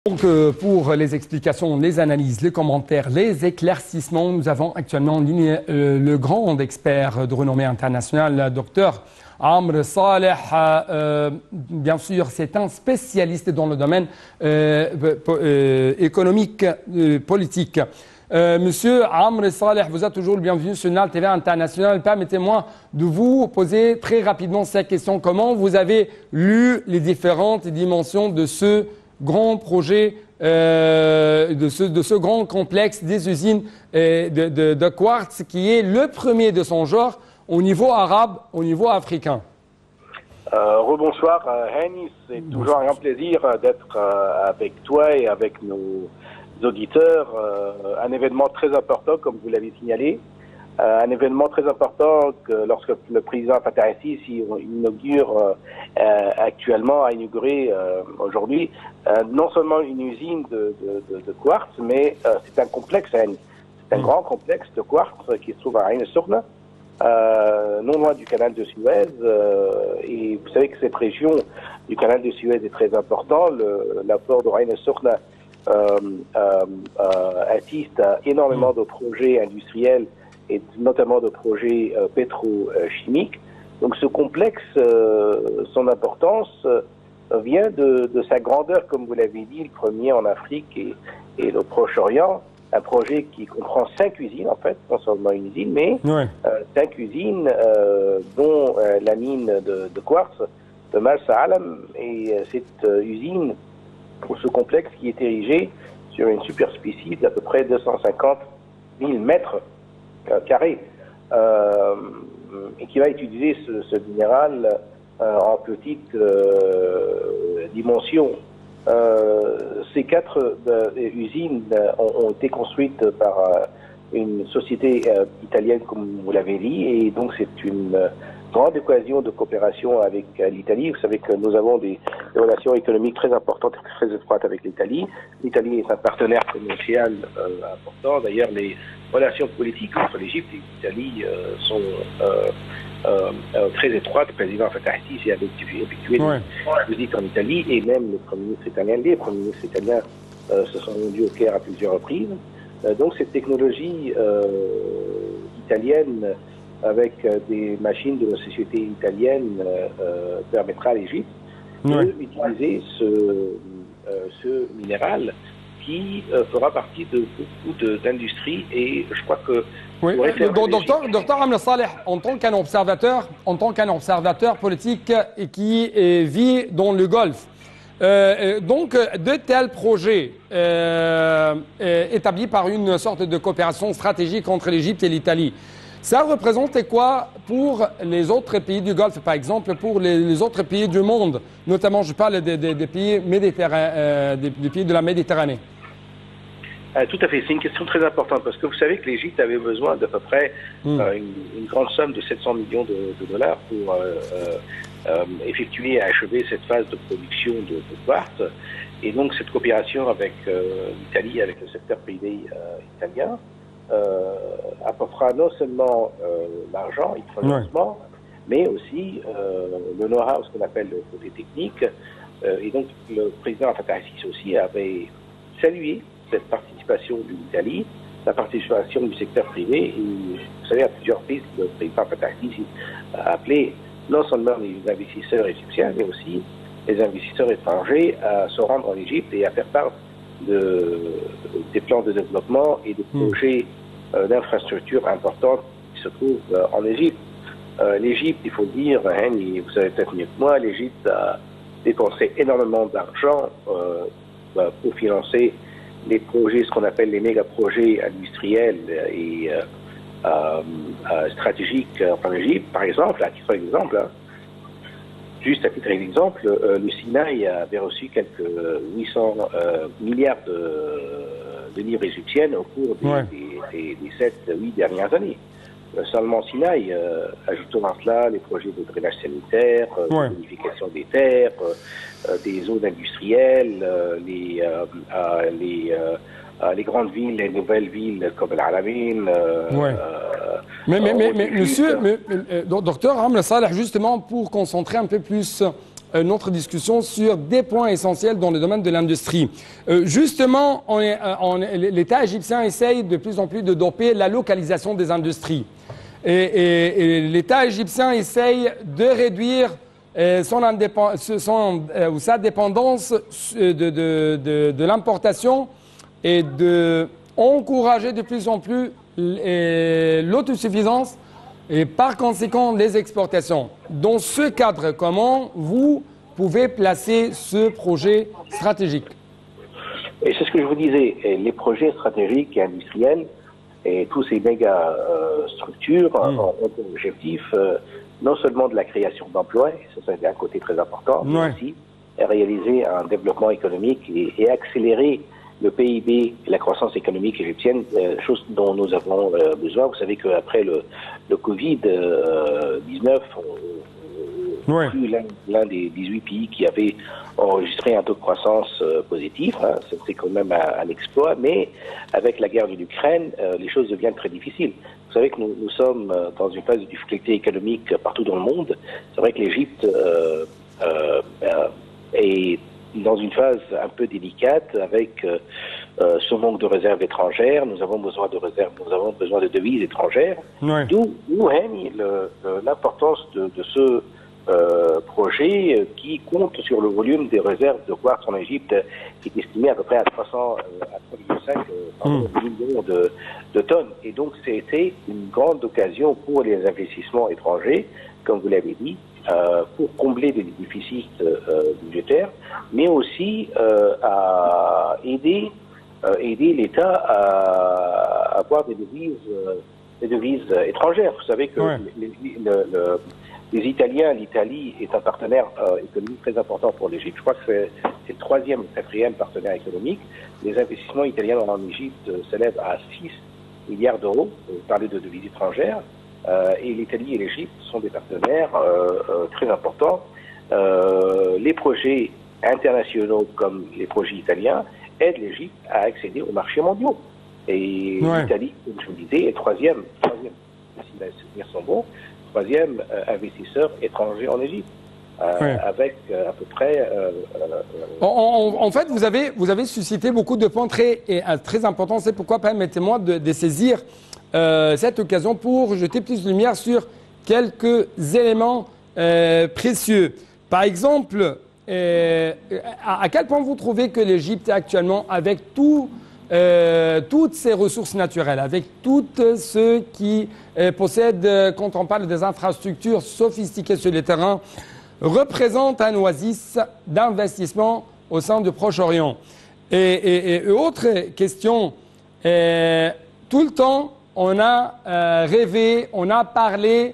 Donc, pour les explications, les analyses, les commentaires, les éclaircissements, nous avons actuellement en ligne le grand expert de renommée internationale, le docteur Amr Saleh. Bien sûr, c'est un spécialiste dans le domaine économique, politique. Monsieur Amr Saleh, vous êtes toujours le bienvenu sur NAL TV International. Permettez-moi de vous poser très rapidement cette question. Comment vous avez lu les différentes dimensions de ce grand projet, de ce grand complexe des usines de quartz qui est le premier de son genre au niveau arabe, au niveau africain? Rebonsoir Hani, c'est toujours un grand plaisir d'être avec toi et avec nos auditeurs. Un événement très important comme vous l'avez signalé. Un événement très important que lorsque le président Fattah el-Sisi inaugure actuellement, a inauguré aujourd'hui, non seulement une usine de quartz, mais c'est un complexe, c'est un grand complexe de quartz qui se trouve à Ain el-Sokhna, non loin du canal de Suez. Et vous savez que cette région du canal de Suez est très important. L'apport de Ain el-Sokhna assiste à énormément de projets industriels et notamment de projets pétrochimiques. Donc ce complexe, son importance vient de sa grandeur, comme vous l'avez dit, le premier en Afrique et le Proche-Orient. Un projet qui comprend 5 usines, en fait, non seulement une usine, mais 5 usines, dont la mine de quartz de Marsa Alam. Et cette usine, pour ce complexe qui est érigé sur une superficie d'à peu près 250 000 mètres carré, et qui va utiliser ce minéral en petite dimension. Ces 4 usines ont été construites par une société italienne, comme vous l'avez dit, et donc c'est une grande occasion de coopération avec l'Italie. Vous savez que nous avons des relations économiques très importantes et très étroites avec l'Italie. L'Italie est un partenaire commercial important. D'ailleurs, les relations politiques entre l'Égypte et l'Italie sont très étroites. Le président Fattah el-Sisi a effectué une visite en Italie, et même les premiers ministres italiens se sont rendus au Caire à plusieurs reprises. Donc cette technologie italienne avec des machines de la société italienne permettra à l'Égypte d'utiliser ce minéral qui fera partie de beaucoup d'industries, et je crois que... Oui, docteur Amr Saleh, en tant qu'un observateur politique et qui vit dans le Golfe, donc de tels projets établis par une sorte de coopération stratégique entre l'Égypte et l'Italie, ça représente quoi pour les autres pays du Golfe, par exemple, pour les autres pays du monde, notamment je parle des pays méditerranéens, des pays de la Méditerranée? Tout à fait, c'est une question très importante, parce que vous savez que l'Égypte avait besoin d'à peu près une grande somme de 700 millions de dollars pour effectuer et achever cette phase de production de quartz. Et donc cette coopération avec l'Italie, avec le secteur privé italien, apportera non seulement l'argent et le financement, mais aussi le know-how, ce qu'on appelle le côté technique. Et donc le président Fattah el-Sisi aussi avait salué cette participation de l'Italie, la participation du secteur privé. Et vous savez, à plusieurs reprises, le président Fattah el-Sisi a appelé non seulement les investisseurs égyptiens, mais aussi les investisseurs étrangers à se rendre en Égypte et à faire part des plans de développement et des projets d'infrastructures importantes qui se trouvent en Égypte. L'Égypte, il faut le dire, et vous savez peut-être mieux que moi, l'Égypte a dépensé énormément d'argent pour financer les projets, ce qu'on appelle les méga-projets industriels et stratégiques en Égypte. Par exemple, à titre d'exemple, juste à titre d'exemple, le Sinaï avait reçu quelques 800 milliards de livres égyptiennes au cours des 7-8 dernières années. Seulement Sinaï, ajoutons à cela les projets de drainage sanitaire, de bonification des terres, des zones industrielles, les grandes villes, les nouvelles villes comme Al-Alamein. Mais monsieur, docteur Amr Saleh, justement pour concentrer un peu plus notre discussion sur des points essentiels dans le domaine de l'industrie. Justement, l'État égyptien essaye de plus en plus de doper la localisation des industries. Et l'État égyptien essaye de réduire sa dépendance de l'importation et d'encourager de plus en plus l'autosuffisance et par conséquent les exportations. Dans ce cadre, comment vous pouvez placer ce projet stratégique? Et c'est ce que je vous disais, les projets stratégiques et industriels et tous ces méga structures ont pour objectif non seulement de la création d'emplois, ça c'est un côté très important, mais aussi réaliser un développement économique et accélérer le PIB et la croissance économique égyptienne, chose dont nous avons besoin. Vous savez qu'après le Covid-19, on fut l'un des 18 pays qui avait enregistré un taux de croissance positif. Hein. C'est quand même un exploit, mais avec la guerre de l'Ukraine, les choses deviennent très difficiles. Vous savez que nous sommes dans une phase de difficulté économique partout dans le monde. C'est vrai que l'Égypte est dans une phase un peu délicate avec ce manque de réserves étrangères. Nous avons besoin de réserves, nous avons besoin de devises étrangères. D'où règne l'importance de ce projet qui compte sur le volume des réserves de quartz en Égypte, qui est estimé à peu près à 3,5 millions de tonnes. Et donc, c'était une grande occasion pour les investissements étrangers, comme vous l'avez dit, pour combler des déficits budgétaires, mais aussi à aider l'État à avoir des devises étrangères. Vous savez que les Italiens, l'Italie est un partenaire économique très important pour l'Égypte. Je crois que c'est le 3e ou 4e partenaire économique. Les investissements italiens en Égypte s'élèvent à 6 milliards d'euros. Vous parlez de devises étrangères. Et l'Italie et l'Égypte sont des partenaires très importants. Les projets internationaux comme les projets italiens aident l'Égypte à accéder aux marchés mondiaux. Et l'Italie, comme je vous disais, est troisième, si les souvenirs sont bons, troisième investisseur étranger en Égypte. Avec à peu près... En fait, vous avez suscité beaucoup de points très importants. C'est pourquoi permettez-moi de saisir cette occasion pour jeter plus de lumière sur quelques éléments précieux. Par exemple, à quel point vous trouvez que l'Égypte actuellement, avec toutes ses ressources naturelles, avec tout ce qui possède, quand on parle des infrastructures sophistiquées sur le terrain, représente un oasis d'investissement au sein du Proche-Orient? Et autre question, tout le temps, on a rêvé, on a parlé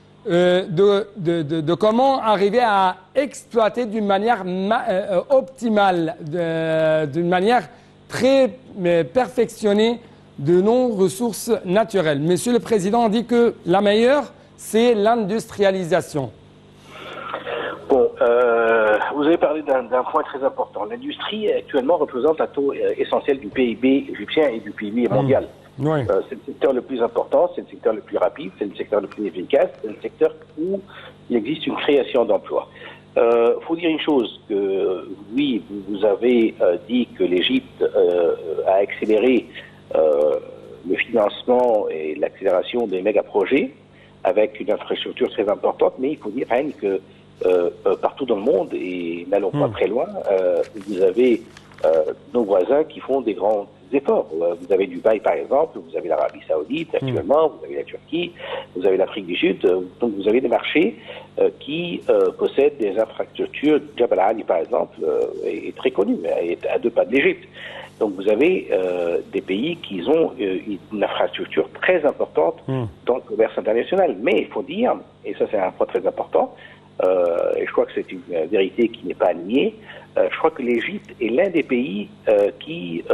de comment arriver à exploiter d'une manière optimale, d'une manière très perfectionnée de nos ressources naturelles. Monsieur le Président dit que la meilleure, c'est l'industrialisation. Bon, vous avez parlé d'un point très important. L'industrie actuellement représente un taux essentiel du PIB égyptien et du PIB mondial. C'est le secteur le plus important, c'est le secteur le plus rapide, c'est le secteur le plus efficace, c'est le secteur où il existe une création d'emplois. Faut dire une chose, que oui, vous avez dit que l'Égypte a accéléré le financement et l'accélération des méga-projets avec une infrastructure très importante, mais il faut dire rien que partout dans le monde, et n'allons pas très loin, vous avez nos voisins qui font des grands efforts. Vous avez Dubaï par exemple, vous avez l'Arabie Saoudite actuellement, vous avez la Turquie, vous avez l'Afrique du Sud, donc vous avez des marchés qui possèdent des infrastructures. Jabal Ali par exemple est très connu, est à 2 pas de l'Égypte. Donc vous avez des pays qui ont une infrastructure très importante dans le commerce international. Mais il faut dire, et ça c'est un point très important, et je crois que c'est une vérité qui n'est pas à nier, je crois que l'Égypte est l'un des pays qui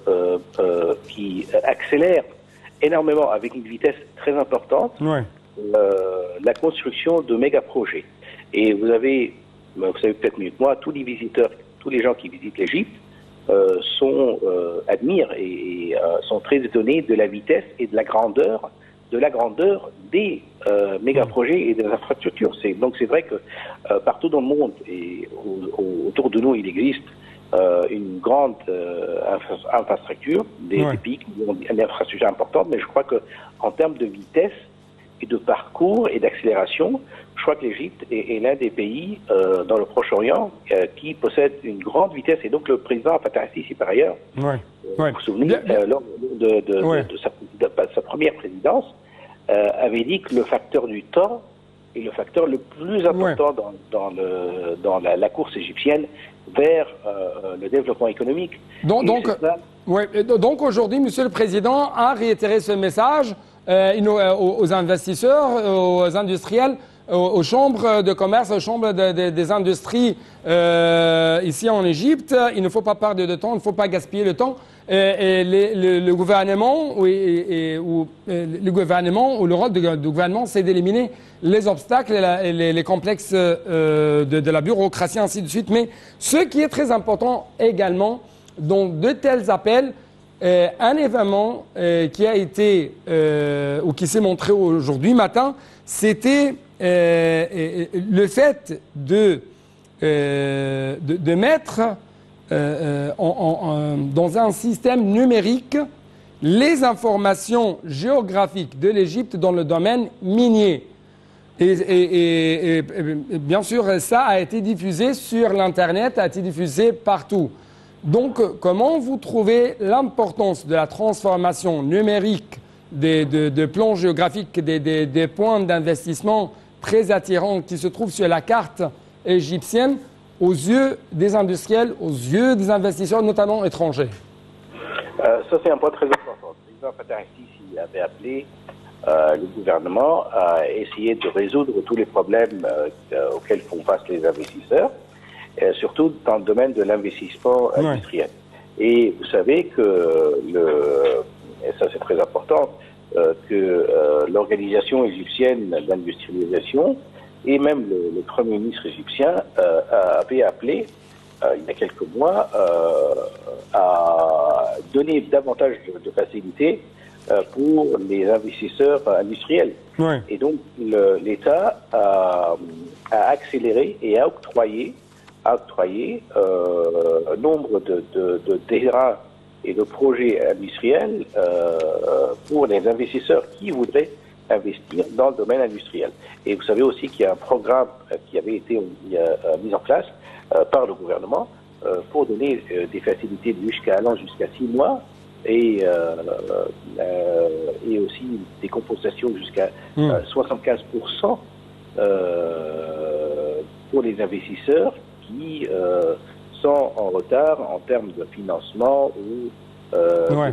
accélère énormément, avec une vitesse très importante, la construction de méga-projets. Et vous savez peut-être mieux que moi, tous les visiteurs, tous les gens qui visitent l'Égypte admirent et sont très étonnés de la vitesse et de la grandeur de la grandeur des méga-projets et des infrastructures. Donc c'est vrai que partout dans le monde et autour de nous, il existe une grande infrastructure, des pays qui ont une infrastructure importante, mais je crois qu'en termes de vitesse et de parcours et d'accélération, je crois que l'Égypte est l'un des pays dans le Proche-Orient qui possède une grande vitesse. Et donc le président Fattah al-Sisi, par ailleurs, vous vous souvenez, lors de sa première présidence, avait dit que le facteur du temps est le facteur le plus important dans la course égyptienne vers le développement économique. Donc aujourd'hui, Monsieur le Président a réitéré ce message aux investisseurs, aux industriels, aux chambres de commerce, aux chambres des industries ici en Égypte. Il ne faut pas perdre de temps, il ne faut pas gaspiller le temps. Le gouvernement ou le rôle du gouvernement, c'est d'éliminer les obstacles et les complexes de la bureaucratie, ainsi de suite. Mais ce qui est très important également, dans de tels appels, un événement qui a été ou qui s'est montré aujourd'hui matin, c'était le fait de mettre dans un système numérique les informations géographiques de l'Égypte dans le domaine minier. Et bien sûr, ça a été diffusé sur l'Internet, a été diffusé partout. Donc, comment vous trouvez l'importance de la transformation numérique des plans géographiques, des points d'investissement très attirants qui se trouvent sur la carte égyptienne aux yeux des industriels, aux yeux des investisseurs, notamment étrangers? Ça, c'est un point très important. Le président Fattah al-Sisi avait appelé le gouvernement à essayer de résoudre tous les problèmes auxquels font face les investisseurs, surtout dans le domaine de l'investissement industriel. Et vous savez que, et ça c'est très important, que l'organisation égyptienne d'industrialisation et même le Premier ministre égyptien avait appelé, il y a quelques mois, à donner davantage de facilités pour les investisseurs industriels. Et donc l'État a accéléré et a octroyé nombre de terrains et de projets industriels pour les investisseurs qui voudraient investir dans le domaine industriel. Et vous savez aussi qu'il y a un programme qui avait été mis en place par le gouvernement pour donner des facilités allant jusqu'à 6 mois et aussi des compensations jusqu'à 75% pour les investisseurs qui sont en retard en termes de financement ou de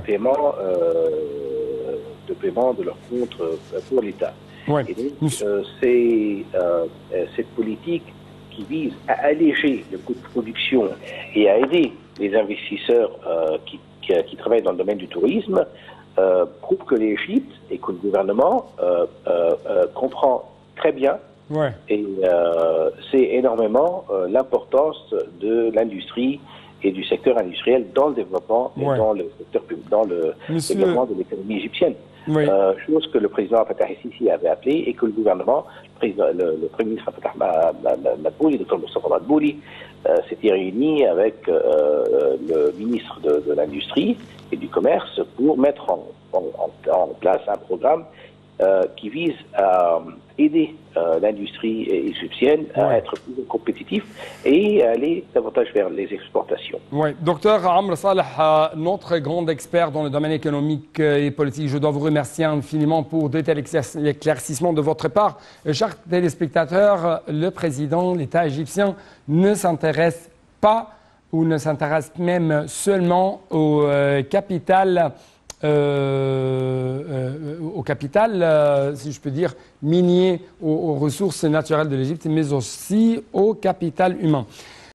paiement de leurs comptes pour l'État. Et donc, c'est cette politique qui vise à alléger le coût de production et à aider les investisseurs qui travaillent dans le domaine du tourisme, prouve que l'Égypte et que le gouvernement comprend très bien et c'est énormément l'importance de l'industrie et du secteur industriel dans le développement et dans le secteur dans le développement de l'économie égyptienne. Chose que le président Fattah al-Sisi avait appelé et que le gouvernement, le Premier ministre Fattah Madbouli, Dr Moustapha Madbouli, s'était réuni avec le ministre de l'Industrie et du Commerce pour mettre en place un programme qui vise à aider l'industrie égyptienne à être plus compétitif et à aller davantage vers les exportations. Docteur Amr Saleh, notre grand expert dans le domaine économique et politique, je dois vous remercier infiniment pour de tels éclaircissements de votre part. Chers téléspectateurs, le président, l'État égyptien ne s'intéresse pas ou ne s'intéresse même seulement au capital, si je peux dire, minier, aux ressources naturelles de l'Égypte, mais aussi au capital humain.